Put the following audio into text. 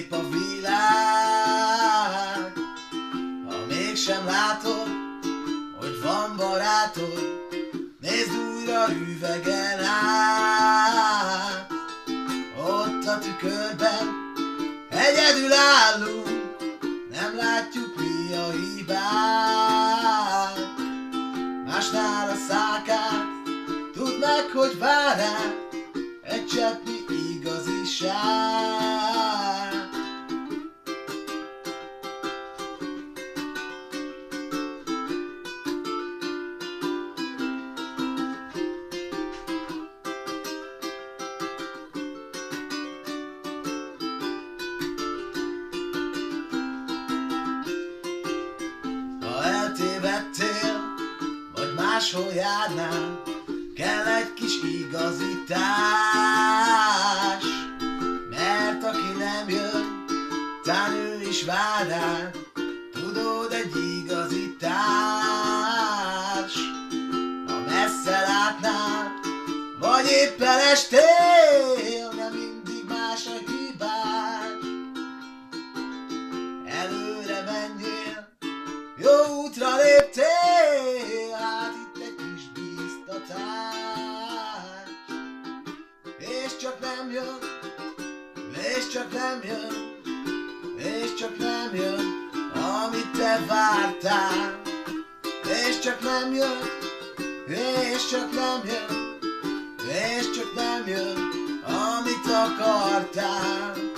szép a világ, ha mégsem látod, hogy van barátod, nézd újra üvegen át. Ott a tükörben egyedül állunk, nem látjuk mi a hibát. Másnál a szákát, tudd meg, hogy vár rá egy cseppnyi igaziság. Ha eltévedtél, vagy máshol járnál, kell egy kis igazítás, mert aki nem jön, tán ő is vár rád, tudod, egy igazítás. Ha messze látnál, vagy éppen estél, nem mindig más a hibás. Előre menjél, jó útra léptél, hát itt egy kis bíztatás. És csak nem jön, és csak nem jön, és csak nem jön, amit te vártál. És csak nem jön, és csak nem jön, és csak nem jön, amit akartál.